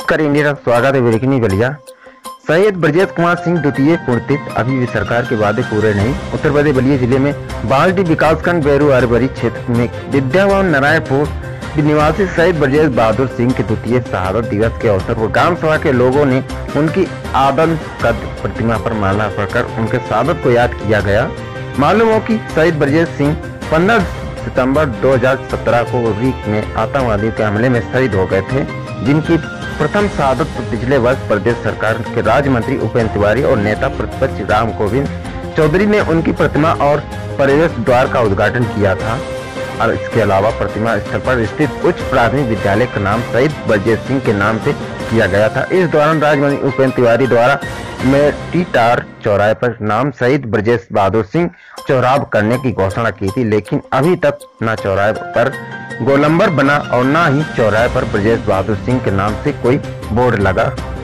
नमस्कार इंडिया, स्वागत है ब्रेकिंग बलिया। शहीद ब्रजेश कुमार सिंह द्वितीय पुण्यतिथि अभी भी सरकार के वादे पूरे नहीं। उत्तर प्रदेश बलिया जिले में बाल्टी विकासखंड बेरू अरबरी क्षेत्र में विद्याभवन नारायणपुर निवासी शहीद ब्रजेश बहादुर सिंह के द्वितीय शहादत दिवस के अवसर पर ग्राम सभा के लोगों ने उनकी आदम कद प्रतिमा पर माला अर्पण उनके शहादत को याद किया गया। मालूम हो कि शहीद ब्रजेश सिंह 15 सितंबर 2017 को रीक में आतंकवादियों के हमले में शहीद हो गए थे, जिनकी प्रथम शहादत पिछले वर्ष प्रदेश सरकार के राज्य मंत्री उपेंद्र तिवारी और नेता प्रतिपक्ष राम गोविंद चौधरी ने उनकी प्रतिमा और प्रवेश द्वार का उद्घाटन किया था। और इसके अलावा प्रतिमा स्थल पर स्थित उच्च प्राथमिक विद्यालय का नाम शहीद ब्रजेश सिंह के नाम से किया गया था। इस दौरान राज्य मंत्री उपेंद्र तिवारी द्वारा मेटीटार चौराहे पर नाम शहीद ब्रजेश बहादुर सिंह चौराहा करने की घोषणा की थी, लेकिन अभी तक न चौराहे पर गोलंबर बना और न ही चौराहे पर ब्रजेश बहादुर सिंह के नाम से कोई बोर्ड लगा।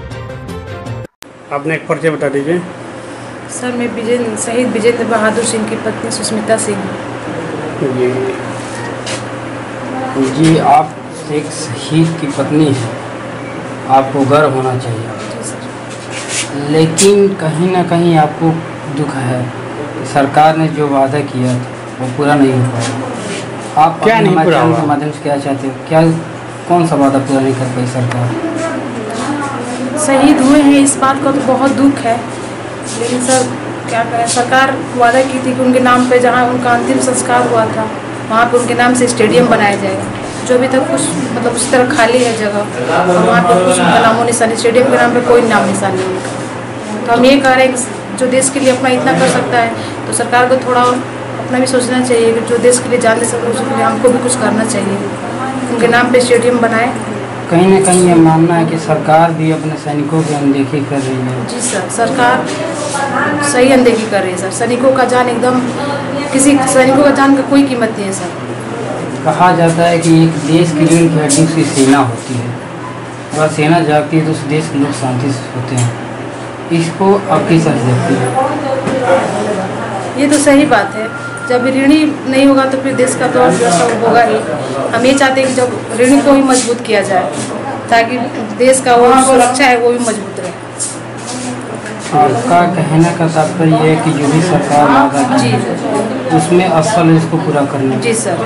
आपने एक परिचय बता दीजिए। सर, मैं शहीद विजेंद्र बहादुर सिंह की पत्नी सुष्मिता सिंह। जी, आप एक शहीद की पत्नी हैं, आपको गर्व होना चाहिए, लेकिन कहीं ना कहीं आपको दुख है। सरकार ने जो वादा किया था वो पूरा नहीं हो पाया। आप क्या नहीं पूरा के माध्यम से क्या चाहते हो? क्या कौन सा वादा पूरा नहीं कर पाई सरकार? शहीद हुए हैं, इस बात का तो बहुत दुख है, लेकिन सर क्या करें। सरकार वादा की थी कि उनके नाम पे जहाँ उनका अंतिम संस्कार हुआ था वहाँ पे उनके नाम से स्टेडियम बनाया जाएगा, जो अभी तक कुछ मतलब उस तरह खाली है जगह, और वहाँ पे कुछ नामो निशानी, स्टेडियम के नाम पे कोई नाम निशान नहीं है। तो हम ये कह रहे हैं कि जो देश के लिए अपना इतना कर सकता है तो सरकार को थोड़ा अपना भी सोचना चाहिए कि जो देश के लिए जान दे सके उसके लिए हमको भी कुछ करना चाहिए, उनके नाम पे स्टेडियम बनाए। कहीं ना कहीं ये मानना है कि सरकार भी अपने सैनिकों की अनदेखी कर रही है। जी सर, सरकार सही अनदेखी कर रही है सर। सैनिकों का जान एकदम, किसी सैनिकों का जान का कोई कीमत नहीं है सर। कहा जाता है कि एक देश की रीढ़ की हड्डी उसकी सेना होती है, अगर सेना जागती है तो उस देश के लोग शांति से होते हैं। इसको आप किस तरह देखते हैं? ये तो सही बात है, जब ऋणी नहीं होगा तो फिर देश का तो अर्थव्यवस्था होगा ही। हम ये चाहते हैं कि जब ऋणी को ही मजबूत किया जाए ताकि देश का वो सुरक्षा है वो भी मजबूत रहे। आपका कहने का तात्पर्य है कि जो भी सरकार वादा की उसमें असल इसको पूरा करना। जी सर।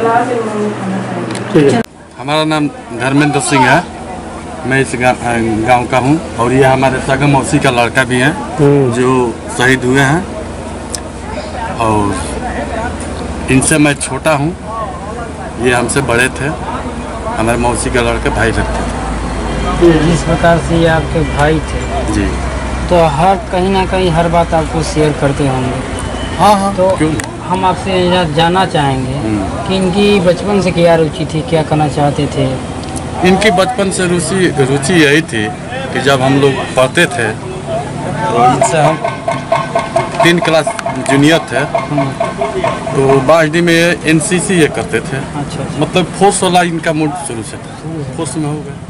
हमारा नाम धर्मेंद्र सिंह है, मैं इस गांव का हूं, और ये हमारे सगा मौसी का लड़का भी है जो शहीद हुए हैं, और इनसे मैं छोटा हूं, ये हमसे बड़े थे, हमारे मौसी का लड़का भाई लगते थे। जिस प्रकार से ये आपके भाई थे जी, तो हर कहीं ना कहीं हर बात आपको शेयर करते होंगे। हाँ, तो क्यों? हम आपसे जानना चाहेंगे कि इनकी बचपन से क्या रुचि थी, क्या करना चाहते थे? इनकी बचपन से रुचि यही थी कि जब हम लोग पढ़ते थे तो इनसे हम 3 क्लास जूनियर थे, तो बाजडी में NCC ये करते थे। अच्छा। मतलब फोर्स वाला इनका मूड शुरू से था, फोर्स में हो गया।